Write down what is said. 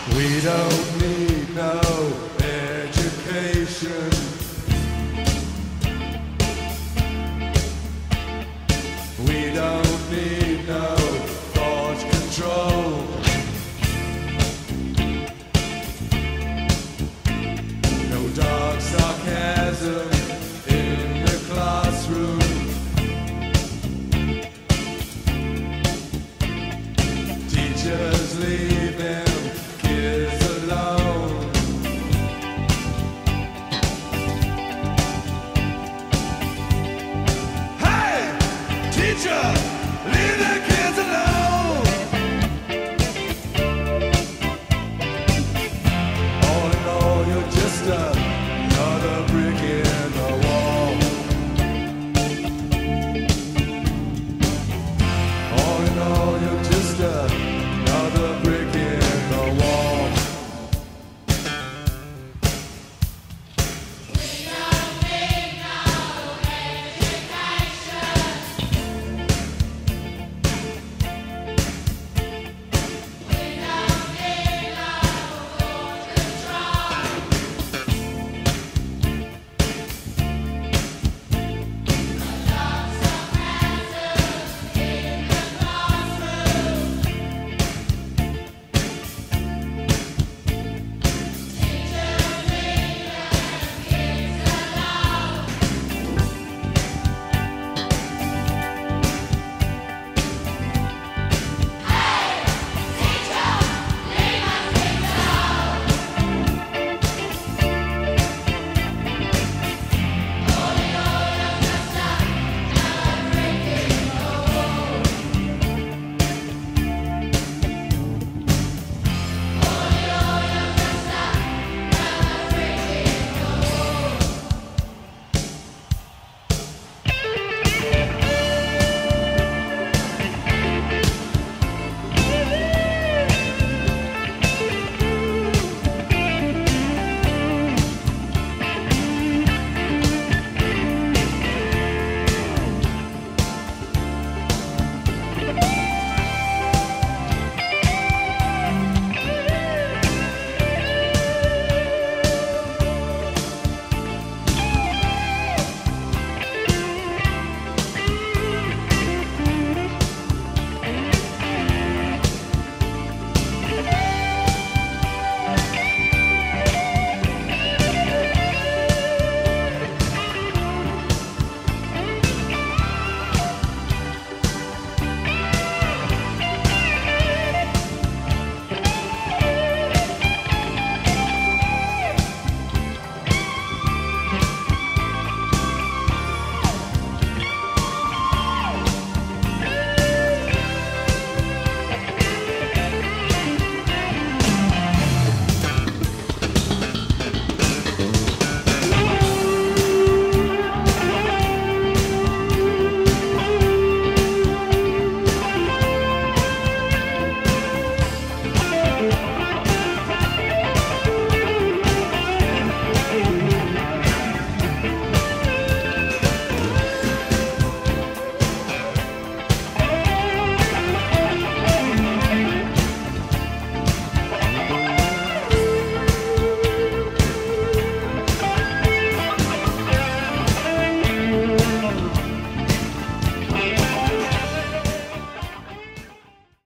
We don't need no education. We don't need no thought control. No dark sarcasm in the classroom. Teachers leave them kids alone. Hey, teacher, leave the kids alone. All in all, you're just another brick in the wall. All in all, you're just